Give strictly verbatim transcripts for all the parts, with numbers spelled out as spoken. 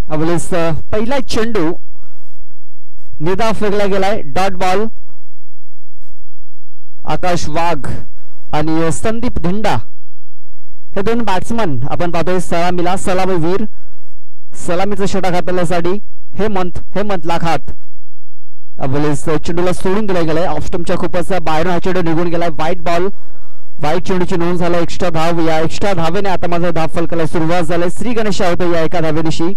यावेळेस पहिला चेंडू निर्धाव फेकला गेलाय. Dot ball. आकाश वाघ आणि संदीप धिंडा हे दोन बॅट्समन आपण पाहतोय. सलामीला सलामीवीर, सलामीचा षटक हाताळण्यासाठी हेमंत हेमंत लाखात. यावेळेस चेंडूला सोडून दिला गेलाय. ऑफ स्टंपच्या खूपच बाहेर हा चेंडू निघून गेलाय. White ball. व्हाईट चेंडूची नोंद झाला. एक्स्ट्रा धाव. या एक्स्ट्रा धावेने आता माझा धाव फलकाला सुरुवात झाली. श्री गणेश होतो या एका धावेनिशी.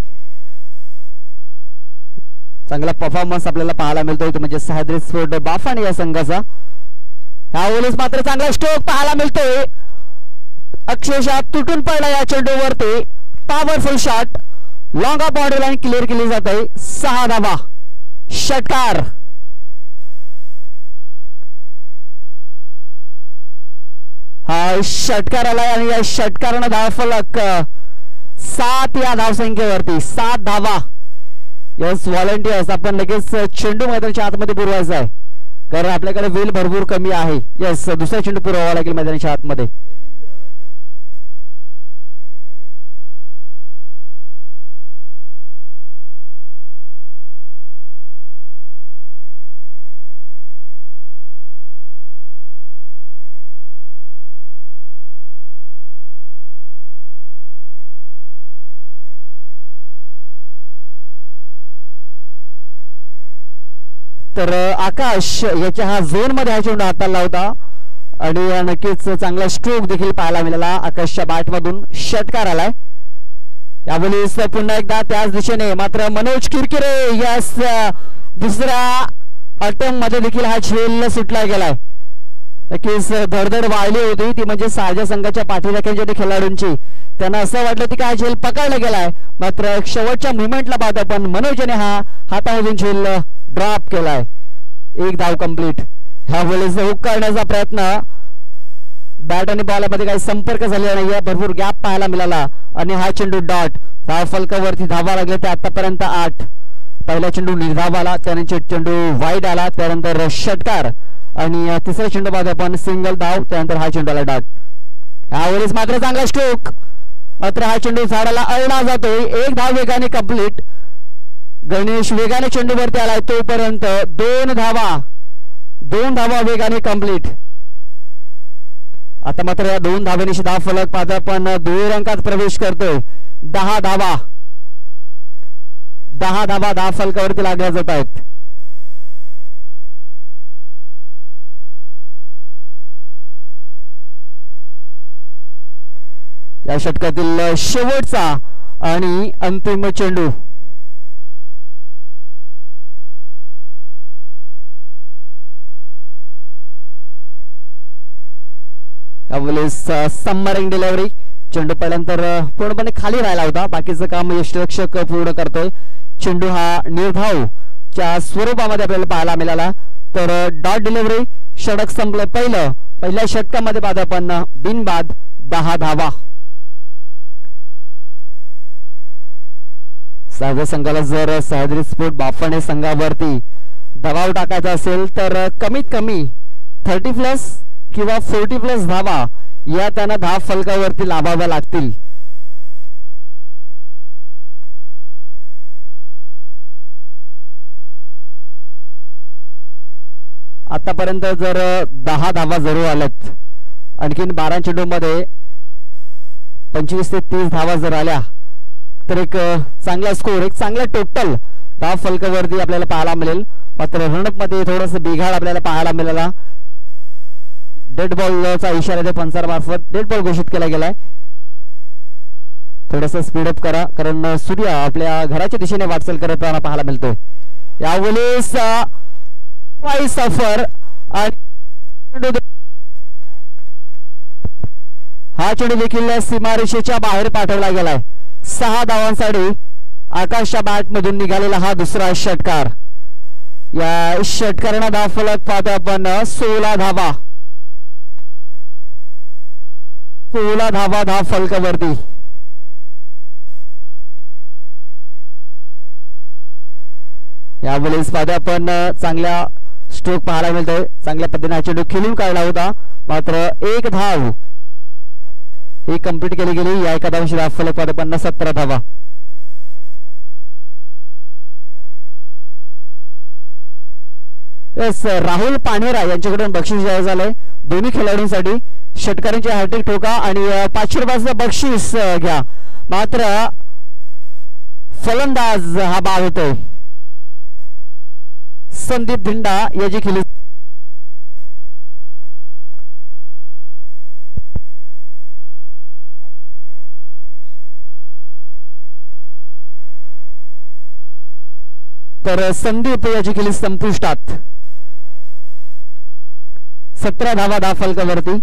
चांगला परफॉर्मन्स आपल्याला पाहायला मिळतोय तो म्हणजे सह्याद्री स्पोर्ट बाफाणे या संघाचा. यावेळेस मात्र चांगला स्ट्रोक पाहायला मिळतोय. अक्षरशः तुटून पडला या चेंडूवरती. Powerful shot. Long off border line clear केली जात आहे. सहा धावा. षटकार. हा षटकार आलाय आणि या षटकारानं धाव फलक सात या धावसंख्येवरती. सात धावा. यस व्हॉलंटियर्स आपण लगेच चेंडू मैदानाच्या आतमध्ये पुरवायचा आहे कारण आपल्याकडे वेळ भरपूर कमी आहे. यस दुसरा चेंडू पुरवावा लागेल मैदानाच्या आतमध्ये. तर आकाश याच्या हा झोन मध्ये हा चेंडू हाताला होता आणि नक्कीच चांगला स्ट्रोक देखील पाहायला मिळाला आकाशच्या बॅट मधून. षटकार आलाय. यावेळेस पुन्हा एकदा त्याच दिशेने मात्र मनोज किरकिरे यास दुसऱ्या अटेम्प्ट मध्ये देखील हा झेल सुटला गेलाय. नक्कीच धडधड वाढली होती ती म्हणजे सारजा संघाच्या पाठीराख्यांच्या खेळाडूंची. त्यांना असं वाटलं की हा झेल पकडला गेलाय मात्र शेवटच्या मुवमेंटला पाहतो आपण मनोजने हा हातामधून झेल ड्रॉप केलाय. एक धाव कंप्लीट. ह्या वेळेस हुक करण्याचा प्रयत्न. बॅट आणि बॉलमध्ये काही संपर्क झालेला नाहीये. भरपूर गॅप पाहायला मिळाला आणि हा चेंडू डॉट. धाव फलकावरती धावा लागले ते आतापर्यंत आठ. पहिला चेंडू निर्धाव आला त्यानंतर चेंडू वाईड आला त्यानंतर षटकार आणि तिसरा चेंडू बाद आपण सिंगल धाव त्यानंतर हा चेंडू आला डॉट. यावेळेस मात्र चांगला स्ट्रोक मात्र हा चेंडू झाडाला अडला जातोय. एक धाव वेगाने कंप्लीट. गणेश वेगाने चेंडूवरती आलाय तोपर्यंत दोन धावा. दोन धावा वेगाने कंप्लीट. आता मात्र या दोन धावेनिशी धाव फलक पाहता आपण दुहेरी अंकात प्रवेश करतोय. दहा धावा. दहा धावा धाव फलकावरती लागल्या जात आहेत. या षटकातील शेवटचा आणि अंतिम चेंडू. यावेळेस सबमरीन डिलिव्हरी. चेंडू पहिल्यानंतर पूर्णपणे खाली राहिला होता. बाकीचं काम यष्टिरक्षक पूर्ण करतोय. चेंडू हा निर्धावच्या स्वरूपामध्ये आपल्याला पाहायला मिळाला. तर डॉट डिलिव्हरी. षटक संपलं पहिलं. पहिल्या षटकामध्ये पाहतो आपण बिनबाद दहा धावा. सागर संघाला जर सह्याद्री स्पोर्ट बाफाणे संघावरती दबाव टाकायचा असेल तर कमीत कमी थर्टी प्लस किंवा फोर्टी प्लस धावा या त्यांना धाव फलकावरती लाभाव्या लागतील. आतापर्यंत जर दहा धावा जरूर आल्यात आणखीन बारा चेंडू मध्ये पंचवीस ते तीस धावा जर आल्या तर एक चांगला स्कोर एक चांगला टोटल धाव फलकावरती आपल्याला पाहायला मिळेल. मात्र रनअप मध्ये थोडस बिघाड आपल्याला पाहायला मिळाला. डेड बॉलचा इशारा दे पंचार मार्फत डेड बॉल घोषित केला गेलाय. थोडस स्पीडअप करा कारण सूर्य आपल्या घराच्या दिशेने वाटचाल करताना पाहायला मिळतोय. यावेळेस सफर आणि हा चेंडू देखील सीमारेषेच्या बाहेर पाठवला गेलाय. सहा धावांसाठी आकाशच्या बॅट मधून निघालेला हा दुसरा षटकार. या षटकारानं धाव फलक पाहतो आपण सोळा धावा. सोळा धावा धाव फलकावरती. यावेळेस पाहतो आपण चांगल्या स्ट्रोक पाहायला मिळतोय. चांगल्या पद्धतीने हा चेंडू खेळून काढला होता मात्र एक धाव ही कंप्लीट केली गेली. या एका धावांशी धाव फलक पाहतो आपण सतरा धावा. यस राहुल पानेरा यांच्याकडून बक्षीस जाहीर झालंय दोन्ही खेळाडूंसाठी. षटकारांची हॅट्रिक ठोका आणि पाचशे रुपयाचं बक्षीस घ्या. मात्र फलंदाज हा बाद होतोय. संदीप धिंडा याची खेळी तर संदीप याची खेळी संपुष्टात. सतरा धावा दहा फलकावरती.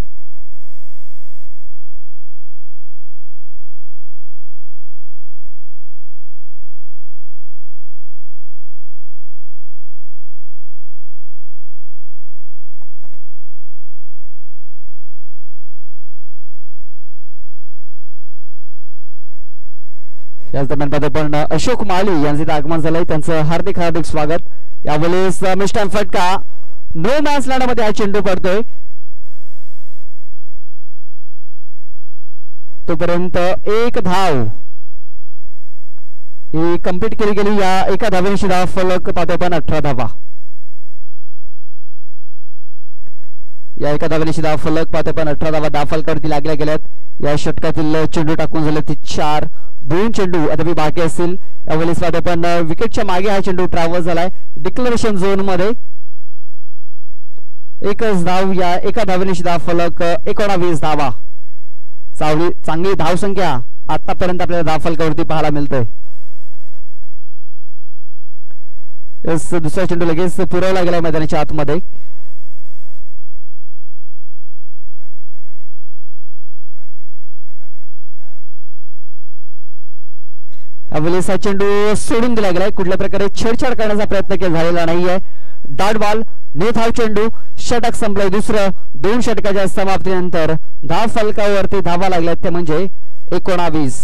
याच दरम्यान पाहतो पण अशोक माळी यांचे आगमन झालंय. त्यांचं हार्दिक हार्दिक स्वागत. यावेळेस मिस्टर फटका नो मॅच लढ्यामध्ये हा चेंडू पडतोय. तोपर्यंत एक धाव ही कंप्लीट केली गेली. या एका धावेशी धाव फलक पाहतो पण अठरा धावा. या एका धावेशी धाव फलक पाहतो पण अठरा धावा दहा फलकावरती लागल्या गेल्यात. या षटकातील चेंडू टाकून झाले ते चार. दोन चेंडू आता बाकी असतील. यावेळेस पाहतो पण विकेटच्या मागे हा चेंडू ट्रॅव्हल झालाय डिक्लेरेशन झोन मध्ये. एकच धाव. या एका धावेनिशी धाव फलक एकोणावीस धावा. चांगली चांगली धाव संख्या आतापर्यंत आपल्याला धाव फलकावरती पाहायला मिळतंय. दुसरा चेंडू लगेच पुरवला गेला मैदानाच्या आतमध्ये. यावेळेस हा चेंडू सोडून दिला गेलाय. कुठल्या प्रकारे छेडछाड करण्याचा प्रयत्न केला झालेला नाहीये. डॉट बॉल नेट हा चेंडू. षटक संपलंय दुसरं. दोन षटकाच्या समाप्तीनंतर धाव फलकावरती धावा लागल्यात ते म्हणजे एकोणावीस.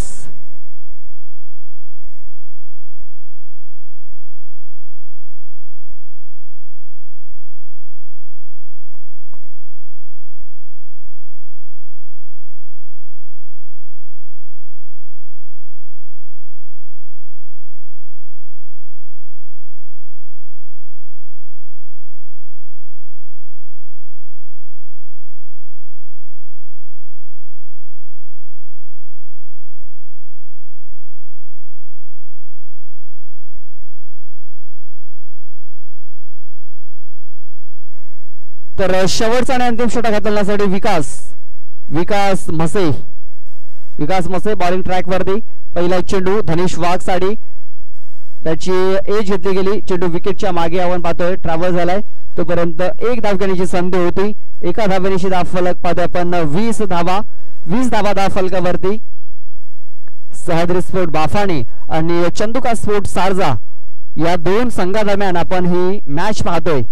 तर शेवटचा आणि अंतिम षटक हाताळण्यासाठी विकास विकास म्हसे विकास म्हसे बॉलिंग ट्रॅक वरती. पहिला चेंडू धनेश वाघसाडी त्याची एज घेतली गेली. चेंडू विकेटच्या मागे आपण पाहतोय ट्रॅव्हल झालाय. तोपर्यंत एक धाव घेण्याची संधी होती. एका धावेनिशी धाव फलक पाहतोय आपण वीस धावा. वीस धावा धाव फलकावरती. सह्याद्री स्पोर्ट बाफाणे आणि चंदुका स्पोर्ट सारजा या दोन संघादरम्यान आपण ही मॅच पाहतोय.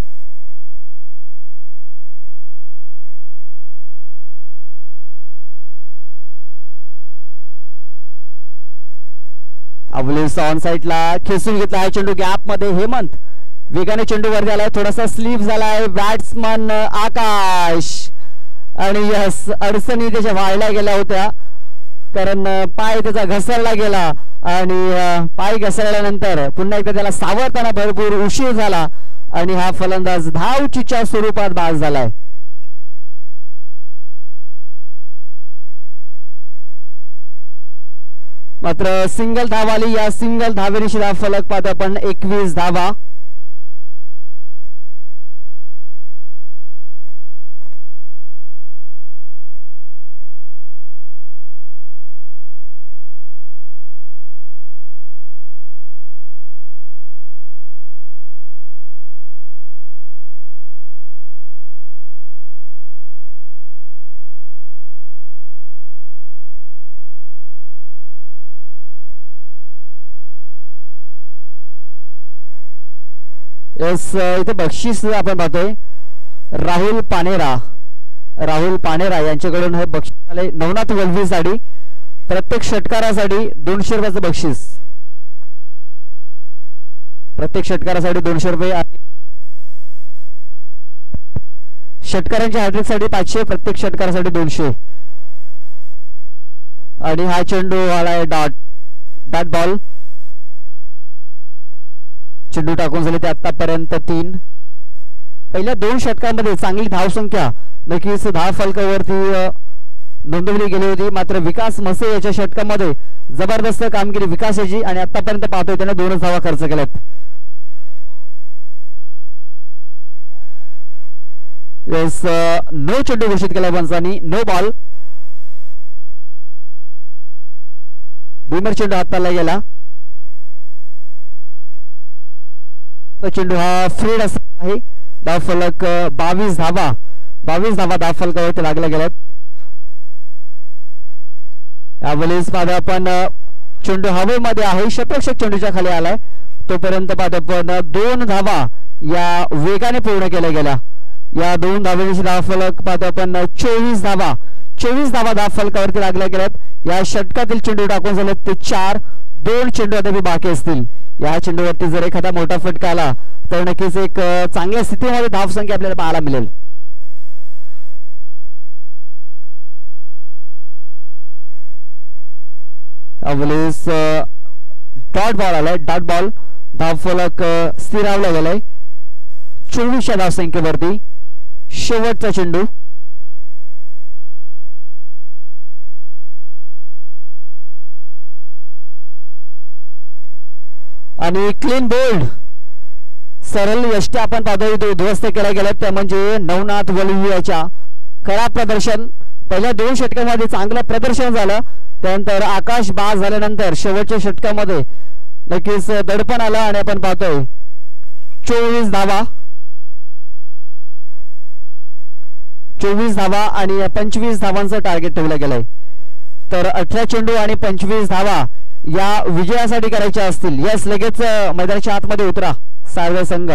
अवलेस ऑन साइडला खेचून घेतला आहे चेंडू गॅप मध्ये. हेमंत वेगाने चेंडू वर झालाय. थोडासा स्लीप झालाय. बॅट्समन आकाश आणि यस अडचणी त्याच्या व्हायला गेल्या होत्या कारण पाय त्याचा घसरला गेला आणि पाय घसरल्यानंतर पुन्हा एकदा त्याला सावरताना भरपूर उशीर झाला आणि हा फलंदाज धावचीच्या स्वरूपात बाद झालाय. मात्र सिंगल धाव आली. या सिंगल धावेनिशी धाव फलक पाहतो आपण एकवीस धावा. यस इथे बक्षीस आपण पाहतोय राहुल पानेरा राहुल पानेरा यांच्याकडून हे बक्षीस आले नवनाथ वल्वीसाठी. प्रत्येक षटकारासाठी दोनशे रुपयाचं बक्षीस. प्रत्येक षटकारासाठी दोनशे रुपये आहे. षटकारांच्या हॅट्रिक साठी पाचशे. प्रत्येक षटकारासाठी दोनशे. आणि हा चेंडू आलाय डॉट डॉट बॉल. चेंडू टाकून झाले ते आतापर्यंत तीन. पहिल्या दोन षटकांमध्ये चांगली धावसंख्या नक्कीच धाव फलकावरती नोंदवली गेली होती, मात्र विकास मसे याच्या षटकामध्ये जबरदस्त कामगिरी विकास याची आणि आतापर्यंत पाहतोय त्याने दोनच धावा खर्च केल्यात. येस, नो चेंडू घोषित केला पंचांनी, नो बॉल. भीमर चेंडू हाताला गेला. चेंडू हा फ्रीड असणार आहे. धाव फलक बावीस धावा बावीस धावा धाव फलकावरती लागल्या गेल्यात. यावेळेस पाहतो आपण चेंडू हवेमध्ये आहे, शतरक्षक चेंडूच्या खाली आलाय. तोपर्यंत पाहतो आपण दोन धावा या वेगाने पूर्ण केल्या गेल्या. या दोन धावांची धाव फलक पाहतो आपण चोवीस धावा चोवीस धावा धाव फलकावरती लागल्या गेल्यात. या षटकातील चेंडू टाकून झाले ते चार, दोन चेंडू अद्याप बाकी असतील. या चेंडूवरती जर एखादा मोठा फटका आला तर नक्कीच एक चांगल्या स्थितीमध्ये धावसंख्या आपल्याला पाहायला मिळेल. यावेळेस डॉट बॉल आलाय, डॉट बॉल. धाव फलक स्थिरावला गेलाय चोवीसच्या धावसंख्येवरती. शेवटचा चेंडू आणि क्लीन बोल्ड. सरळ यष्ट्या आपण पाहतोय उद्ध्वस्त केल्या गेल्या, त्या म्हणजे नवनाथ वलवियाच्या खराब प्रदर्शन. पहिल्या दोन षटकांमध्ये चांगलं प्रदर्शन झालं, त्यानंतर आकाश बाद झाल्यानंतर शेवटच्या षटकामध्ये नक्कीच दडपण आलं आणि आपण पाहतोय चोवीस धावा चोवीस धावा आणि पंचवीस धावांचं टार्गेट ठेवलं गेलंय. तर अठरा चेंडू आणि पंचवीस धावा या विजयासाठी करायच्या असतील. यस, लगेच मैदानाच्या आतमध्ये उतरा सारदा संघ.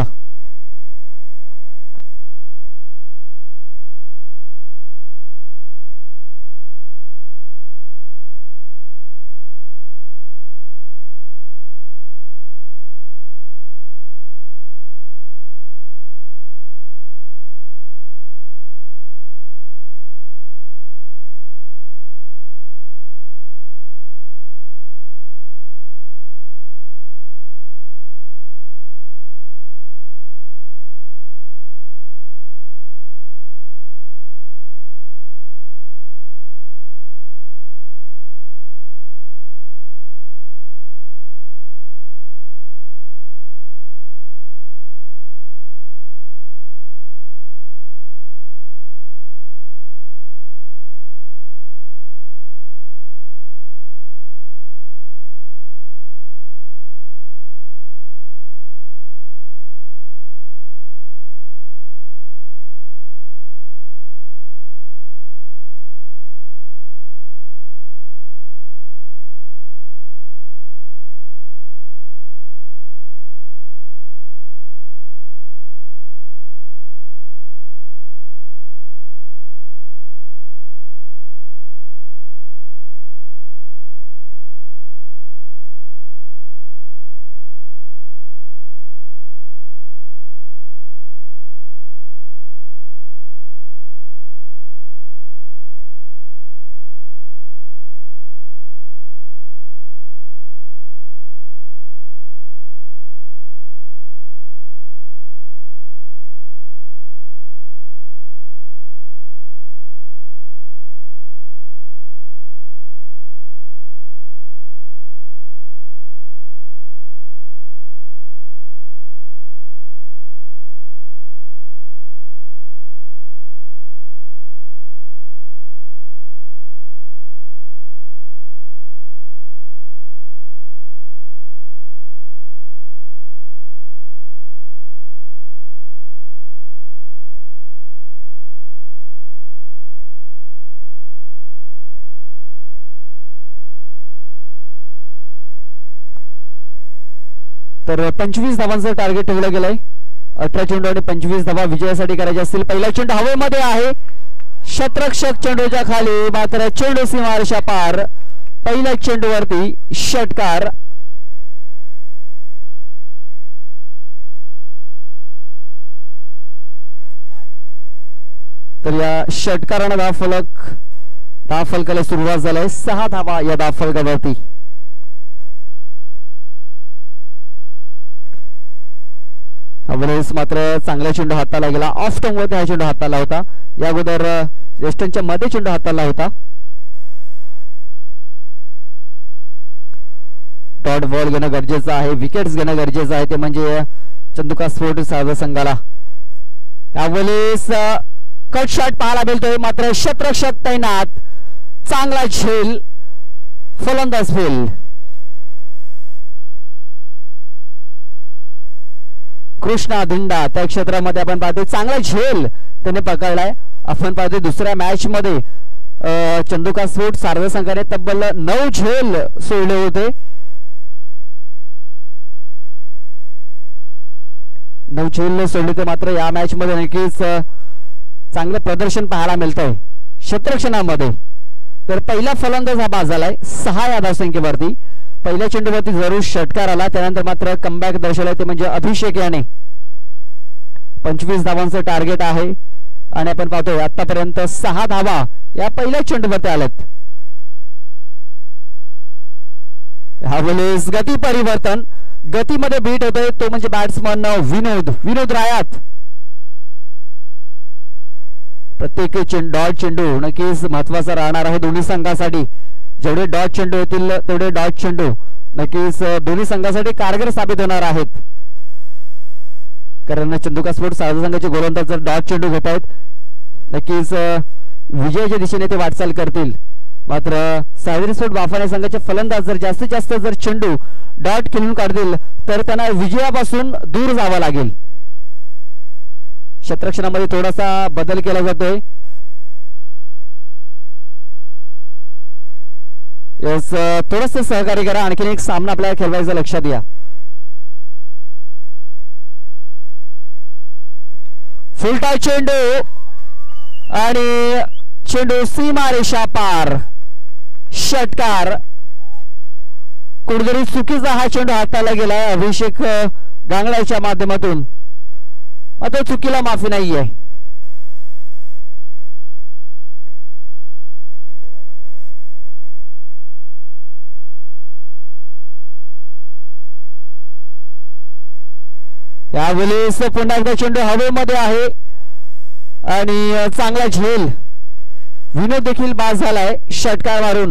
तर पंचवीस धावांचं टार्गेट ठेवलं गेलंय. अठरा चेंडू आणि पंचवीस धावा विजयासाठी करायचे असतील. पहिला चेंडू हवेमध्ये आहे, शतरक्षक चेंडूच्या खाली, मात्र चेंडू सीमारेषा पार. पहिल्या चेंडूवरती षटकार. तर या षटकारानं धाव फलक धाव फलकाला सुरुवात झालाय. सहा धावा या धाव फलकावरती. यावेळेस मात्र चांगला चेंडू हाताला गेला. ऑफ स्टंप वरती हा चेंडू हाताला होता. या अगोदर वेस्टर्नच्या मध्ये चेंडू हाताला होता. डॉट बॉल घेणं गरजेचं आहे, विकेट्स घेणं गरजेचं आहे, ते म्हणजे चंदुका स्पोर्ट्स संघाला. यावेळेस कट शॉट पाहायला मिळतोय, मात्र शतरक्षक तैनात, चांगला झेल, फलंदाज फेल. कृष्णा धिंडा त्या क्षेत्रामध्ये आपण पाहतो चांगला झेल त्याने पकडलाय. आपण पाहतो दुसऱ्या मॅच मध्ये चंदुका स्पोर्ट्स सारदा संघाने तब्बल नऊ झेल सोडले होते. नऊ झेल सोडले होते, मात्र या मॅच मध्ये नक्कीच चांगलं प्रदर्शन पाहायला मिळतंय क्षेत्ररक्षणामध्ये. तर पहिला फलंदाज हा बाद झालाय सहा या धावसंख्येवरती. पहिल्या चेंडूवरती जरूर षटकार आला, त्यानंतर मात्र कमबॅक दर्शवलाय, ते म्हणजे अभिषेक याने. पंचवीस धावांचं टार्गेट आहे आणि आपण पाहतोय आतापर्यंत सहा धावा या पहिल्या चेंडूवरती आल्यात. ह्यावेळेस गती परिवर्तन, गतीमध्ये बीट होतोय तो म्हणजे बॅट्समन विनोद विनोद रायात. प्रत्येक चेंडू डॉट चेंडू नक्कीच महत्वाचा राहणार आहे दोन्ही संघासाठी. जेवढे डॉट चेंडू येतील तेवढे डॉट चेंडू नक्कीच दोन्ही संघासाठी कारगर साबित होणार आहेत. कारण चंदुका स्पोर्ट्स सारदा संघाचे गोलंदाज जर डॉट चेंडू घेत आहेत नक्कीच विजयाच्या दिशेने ते वाटचाल करतील. मात्र सायदरी स्पोर्ट्स बाफाने संघाचे फलंदाज जर जास्तीत जास्त जर चेंडू डॉट खेळून काढतील तर त्यांना विजयापासून दूर जावं लागेल. क्षेत्ररक्षणामध्ये थोडासा बदल केला जातोय. यस थोडंसं सहकार्य करा, आणखीन एक सामना आपल्याला खेळवायचा लक्षात या. फुलटा चेंडू आणि चेंडू सीमारेषा पार, षटकार. कुठेतरी चुकीचा हा चेंडू हाताला गेलाय अभिषेक गांगड्याच्या माध्यमातून, आता चुकीला माफी नाहीये. यावेळेस पुन्हा एकदा चेंडू हवेमध्ये आहे आणि चांगला झेल, विनोद देखील बाद झालाय षटकार मारून.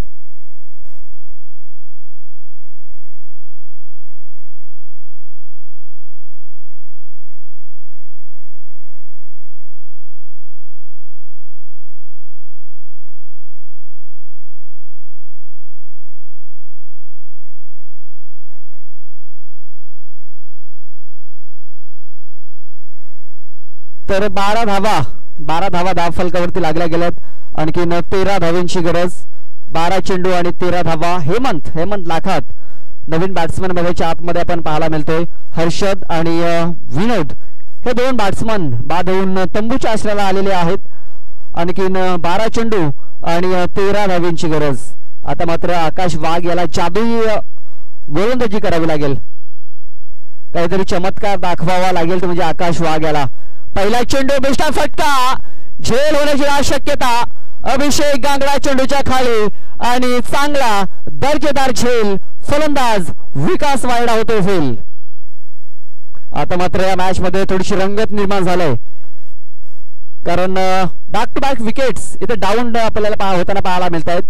तर बारा धावा बारा धावा धाव फलकावरती लागल्या गेल्यात. आणखीन तेरा धावांची गरज. बारा चेंडू आणि तेरा धावा. हेमंत हेमंत लाखात नवीन बॅट्समन मैदानाच्या आतमध्ये आपण पाहायला मिळतोय. हर्षद आणि विनोद हे दोन बॅट्समन बाद होऊन तंबूच्या आश्रयाला आलेले आहेत. आणखीन बारा चेंडू आणि तेरा धावांची गरज. आता मात्र आकाश वाघ याला जादुई गोलंदाजी करावी लागेल, काहीतरी चमत्कार दाखवावा लागेल, म्हणजे आकाश वाघ याला. पहिला चेंडू बेस्टा फटका, झेल होण्याची शक्यता. अभिषेक गांगडा चेंडूच्या खाली आणि चांगला दर्जेदार झेल, फलंदाज विकास वायडा होतो फेल. आता मात्र या मॅच मध्ये थोडीशी रंगत निर्माण झालंय, कारण बॅक टू बॅक विकेट्स इथे डाऊन आपल्याला होताना पाहायला मिळत आहेत.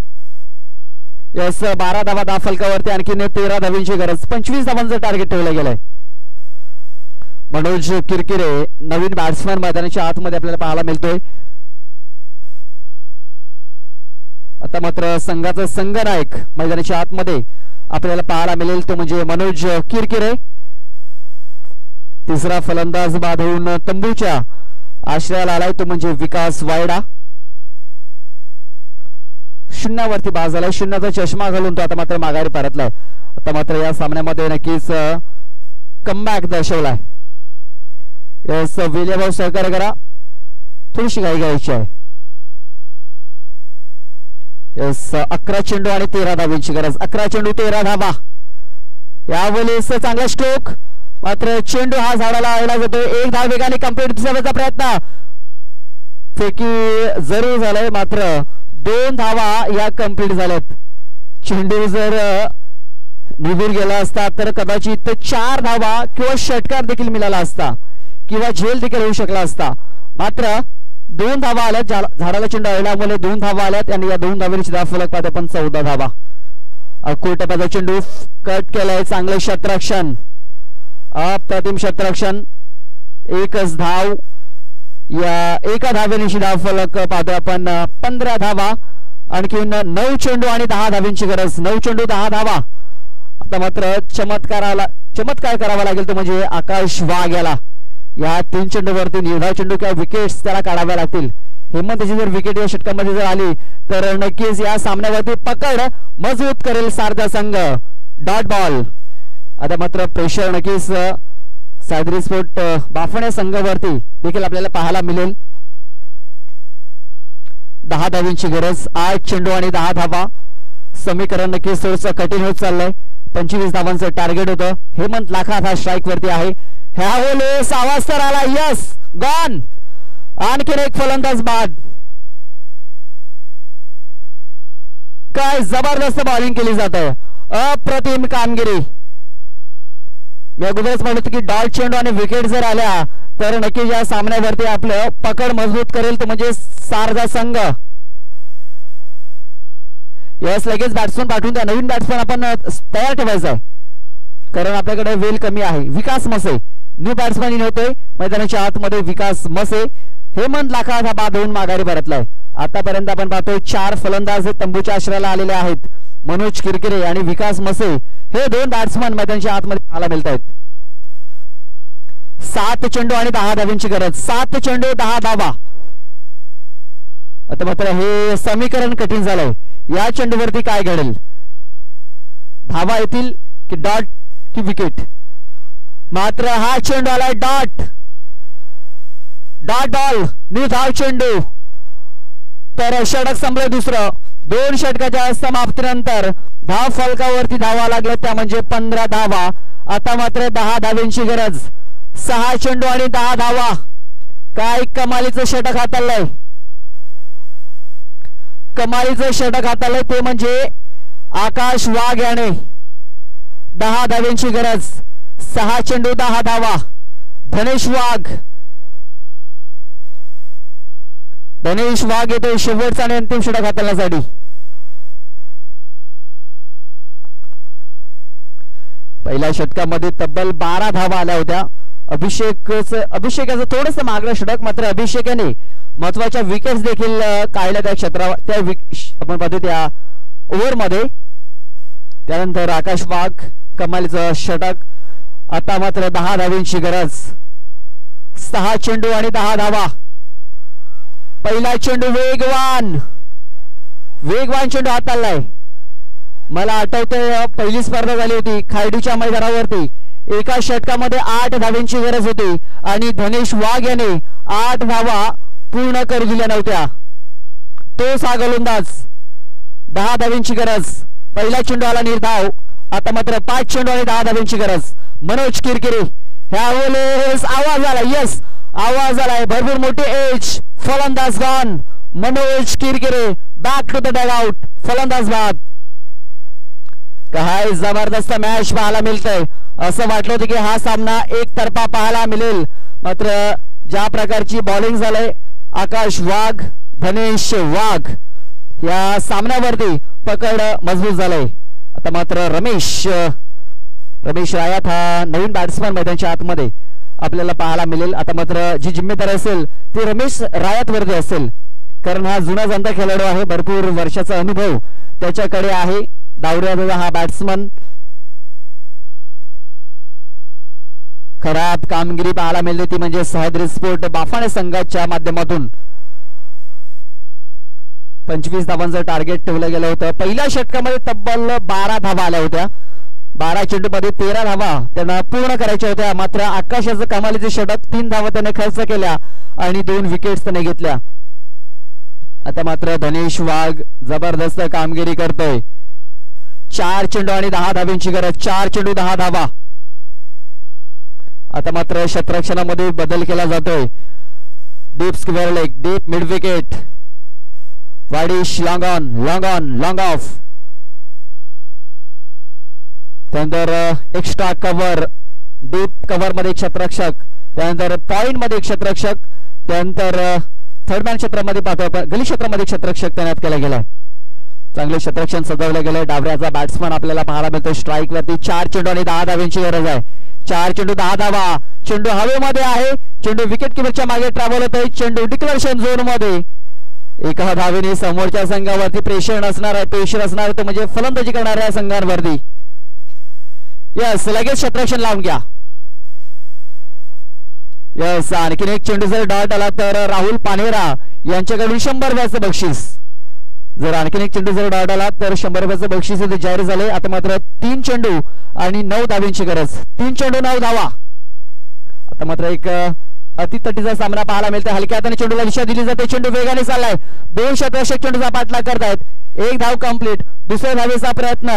यस बारा धावा धाव फलकावरती, आणखीन तेरा धावांची गरज. पंचवीस धावांचं टार्गेट ठेवलं गेलंय. मनोज किरकिरे नवीन बॅट्समॅन मैदानाच्या आतमध्ये आपल्याला पाहायला मिळतोय. आता मात्र संघाचा संघनायक मैदानाच्या आतमध्ये आपल्याला पाहायला मिळेल, तो म्हणजे मनोज किरकिरे. तिसरा फलंदाज बाद होऊन तंबूच्या आश्रयाला आलाय, तो म्हणजे विकास वायडा. शून्यावरती बाद झालाय, शून्याचा चष्मा घालून तो आता मात्र माघारी परतलाय. आता मात्र या सामन्यामध्ये नक्कीच कमबॅक दर्शवलाय. यस विलियम सहकार्य करा, थोडीशी घाई घ्यायची आहे. यस अकरा चेंडू आणि तेरा धावांची गरज. अकरा चेंडू तेरा धावा. यावेळेस चांगला स्ट्रोक, मात्र चेंडू हा झाडाला आला जातो. एक धाव वेगाने कंप्लीट दुसऱ्याचा प्रयत्न, फेकी जरूर झालाय, मात्र दोन धावा या कंप्लीट झाल्यात. चेंडू जर निघून गेला असता तर कदाचित चार धावा किंवा षटकार देखील मिळाला असता किंवा झेल देखील होऊ शकला असता. मात्र दोन धावा आल्यात, झाडाला चेंडू आल्यामुळे दोन धावा आल्यात आणि या दोन धावेची धावफलक पाहता पण चौदा धावा. कोटप्याचा चेंडू कट केलाय, चांगलं क्षेत्ररक्षण, अप्रतिम क्षेत्ररक्षण, एकच धाव. या एका धावेची धावफलक पाहतोय आपण पंधरा धावा. आणखीन नऊ चेंडू आणि दहा धाव्यांची गरज, नऊ चेंडू दहा धावा. आता मात्र चमत्काराला चमत्कार करावा लागेल तो म्हणजे आकाश वाघ याला. या तीन चेंडूवरती निर्धाव चेंडू किंवा विकेट्स त्याला काढाव्या लागतील. हेमंतची जर विकेट या षटकामध्ये जर आली तर नक्कीच या सामन्यावरती पकड मजबूत करेल सारदा संघ. Dot ball. आता मात्र प्रेशर नक्कीच सादरी स्पोर्ट बाफणे संघावरती देखील आपल्याला पाहायला मिळेल. दहा धावांची गरज, आठ चेंडू आणि दहा धावा. समीकरण नक्कीच थोडंसं कठीण होत चाललंय. पंचवीस धावांचं टार्गेट होतं. हेमंत लाखात हा स्ट्राईक वरती आहे. ह्या वेळेस आवाज तर आला, यस गॉन. आणखीन एक फलंदाज बाद. काय जबरदस्त बॉलिंग केली जात आहे, अप्रतिम कामगिरी. मी अगोदरच म्हणतो की डॉट चेंडू आणि विकेट जर आल्या तर नक्कीच या सामन्यावरती आपलं पकड मजबूत करेल तो म्हणजे सारदा संघ. यस लगेच बॅट्समन पाठवून द्या, नवीन बॅट्समन आपण तयार ठेवायचा आहे कारण आपल्याकडे वेळ कमी आहे. विकास मसे न्यू बॅट्समन इन होतोय मैदानाच्या आतमध्ये. विकास मसे हेमंत लाखात हा बाद होऊन माघारी परतलाय. आतापर्यंत आपण पाहतोय चार फलंदाज तंबूच्या आश्रयाला आलेले आहेत. मनोज किरकिरे आणि विकास मसे हे दोन बॅट्समन मैदानाच्या आतमध्ये पाहायला मिळत आहेत. सात चेंडू आणि दहा धावांची गरज, सात चेंडू दहा धावा. आता मात्र हे समीकरण कठीण झालंय. या चेंडूवरती काय घडेल, धावा येतील की डॉट की विकेट. मात्र हा चेंडू आलाय डॉट, डॉट बॉल, निर्धाव चेंडू. तर षटक संपलं दुसरं. दोन षटकाच्या समाप्तीनंतर धाव फलकावरती धावा लागल्या त्या म्हणजे पंधरा धावा. आता मात्र दहा धावांची गरज, सहा चेंडू आणि दहा धावा. काय कमालीचं षटक हाताळलंय, कमालीचं षटक हाताळलंय ते म्हणजे आकाश वाघ याने. दहा धावांची गरज, सहा चेंडू दहा धावा. धनेश वाघ, धनेश वाघ येतो शेवटचा आणि अंतिम षटक हाताळण्यासाठी. पहिल्या षटकामध्ये तब्बल बारा धावा आल्या होत्या. अभिषेक अभिषेकाचं थोडस मागणं षटक, मात्र अभिषेकाने महत्वाच्या विकेट्स देखील काढल्या त्या क्षेत्रावर, त्या आपण पाहतो त्या ओव्हर मध्ये. त्यानंतर आकाश वाघ कमालीचं षटक. आता मात्र दहा धावांची गरज, सहा चेंडू आणि दहा धावा. पहिला चेंडू वेगवान, वेगवान चेंडू हाताळलाय. मला आठवतंय पहिली स्पर्धा झाली होती खार्डीच्या मैदानावरती. एका षटकामध्ये आठ धावांची गरज होती आणि धनेश वाघ याने आठ धावा पूर्ण करू दिल्या नव्हत्या. तो सा गोलंदाज. दहा धावांची गरज, पहिला चेंडू आला निर्धाव. आता मात्र पाच चेंडू आणि दहा धावांची गरज. मनोज किरकिरे ह्या वेळेस आवाज आला, यस आवाज आलाय, भरपूर मोठी एज. फलंदाज gone. Manoj Kirkire back to the dugout. फलंदाज बाद. काय जबरदस्त मॅच पाहायला मिळतंय. असं वाटलं होतं की हा सामना एकतर्फा पाहायला मिळेल, मात्र ज्या प्रकारची बॉलिंग झालंय आकाश वाघ, धनेश वाघ या सामन्यावरती पकड मजबूत झालंय. आता मात्र रमेश रमेश रायात हा नवीन बॅट्समन मैदानाच्या आतमध्ये आपल्याला पाहायला मिळेल. आता मात्र जी जिम्मेदारी असेल ती रमेश रायात वरती असेल कारण हा जुना जाणता खेळाडू आहे, भरपूर वर्षाचा अनुभव त्याच्याकडे आहे. डावऱ्याचा हा बॅट्समन. खराब कामगिरी पाहायला मिळते ती म्हणजे सह्याद्री स्पोर्ट बाफाणे संघाच्या माध्यमातून. पंचवीस धावांचं टार्गेट ठेवलं गेलं होतं. पहिल्या षटकामध्ये तब्बल बारा धावा आल्या होत्या. बारा चेंडू मध्ये तेरा धावा त्यांना पूर्ण करायच्या होत्या, मात्र आकाशाचं कमालीचे षटक तीन धावा त्याने खर्च केल्या आणि दोन विकेट्स त्याने घेतल्या. आता मात्र धनेश वाघ जबरदस्त कामगिरी करतोय. चार चेंडू आणि दहा धावांची गरज, चार चेंडू दहा धावा. आता मात्र क्षेत्ररक्षणामध्ये बदल केला जातोय. Deep square leg, deep mid wicket. वाडिश long on, long on, long off. त्यानंतर एक्स्ट्रा कव्हर, डीप कव्हर मध्ये एक क्षेत्ररक्षक, त्यानंतर पॉइंट मध्ये एक क्षेत्ररक्षक, त्यानंतर थर्ड मॅन क्षेत्रामध्ये पाहतो आपण गली क्षेत्रामध्ये क्षेत्ररक्षक तैनात केला गेलाय. चांगले क्षेत्ररक्षण सजवले गेले. डावऱ्याचा बॅट्समन आपल्याला पाहायला मिळतो. स्ट्राईक वरती चार चेंडू आणि दहा धाव्यांची गरज आहे. चार चेंडू दहा धावा. चेंडू हवेमध्ये आहे. चेंडू विकेट किपरच्या मागे ट्रॅव्हल होत आहे. चेंडू डिक्लेरेशन झोन मध्ये. एका धावेने समोरच्या संघावरती प्रेशर नसणार आहे. प्रेशर असणार तो म्हणजे फलंदाजी करणाऱ्या संघांवरती. यस, लगेच क्षेत्ररक्षण लावून घ्या. यस, आणखीन एक चेंडू जर डॉट आला तर राहुल पानेरा यांच्याकडून शंभर रुपयाचं बक्षीस. जर आणखीन एक चेंडू जर डॉट आला तर शंभर रुपयाचं बक्षीस इथे जाहीर झाले. आता मात्र तीन चेंडू आणि नऊ धाव्यांची गरज. तीन चेंडू नऊ धावा. आता मात्र एक अतितटीचा सामना पाहायला मिळतो. हलक्या हाताने चेंडूला दिशा दिली जाते. चेंडू वेगाने चाललाय. दोन क्षेत्ररक्षक चेंडूचा पाठलाग करतायत. एक धाव कंप्लीट. दुसऱ्या धावेचा प्रयत्न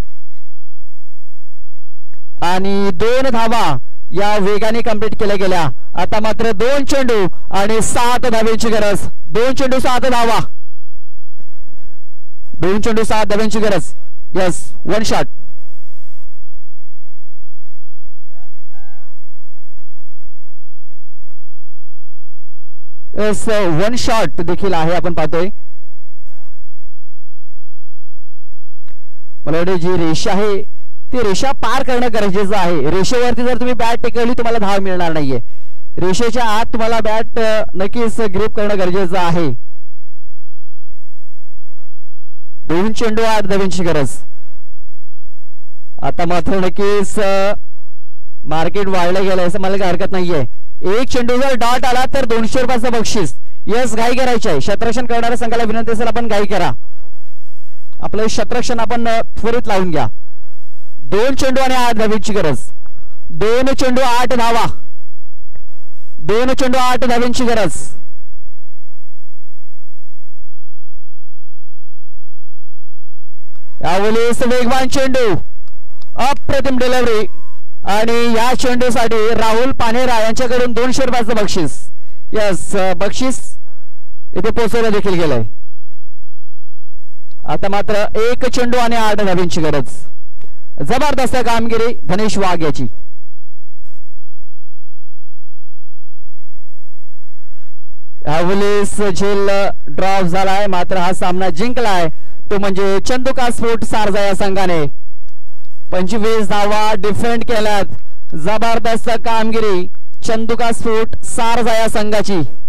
आणि दोन धावा या वेगाने कंप्लीट केल्या गेल्या. आता मात्र दोन चेंडू आणि सात धाव्यांची गरज. दोन चेंडू सात धावा. दोन चेंडू सात धाव्यांची गरज. Yes, one shot. Yes, one shot देखील आहे. आपण पाहतोय मला वाटतं जी रेषा आहे ती रेषा पार करणं गरजेचं आहे. रेषेवरती जर तुम्ही बॅट टेकवली तुम्हाला धाव मिळणार नाहीये. रेषेच्या आत तुम्हाला बॅट नक्कीच ग्रिप करणं गरजेचं आहे. दोन चेंडू आठ धाव्यांची गरज. आता मात्र नक्कीच मार्केट वाढलं गेलं असं मला काही हरकत नाहीये. एक चेंडू जर डॉट आला तर दोनशे रुपयाचं बक्षीस. यस, घाई करायची आहे. क्षेत्ररक्षण करणाऱ्या संघाला विनंती असेल आपण घाई करा. आपलं क्षेत्ररक्षण आपण त्वरित लावून घ्या. दोन चेंडू आणि आठ धाव्यांची गरज. दोन चेंडू आठ धावा. दोन चेंडू आठ धाव्यांची गरज. यावेळेस वेगवान चेंडू, अप्रतिम डिलिव्हरी आणि या चेंडूसाठी राहुल पानेरा यांच्याकडून दोनशे रुपयाचं बक्षीस. यस, बक्षीस इथे पोहोचवलं देखील गेलंय. आता मात्र एक चेंडू आणि आठ धाव्यांची गरज. जबरदस्त कामगिरी धनेश वाघ याची. यावेळेस झेल ड्रॉप झालाय. मात्र हा सामना जिंकलाय तो म्हणजे चंदुका स्पोर्ट सारजा या संघाने. पंचवीस धावा डिफेंड केल्यात. जबरदस्त कामगिरी चंदुका स्पोर्ट सारजा या संघाची.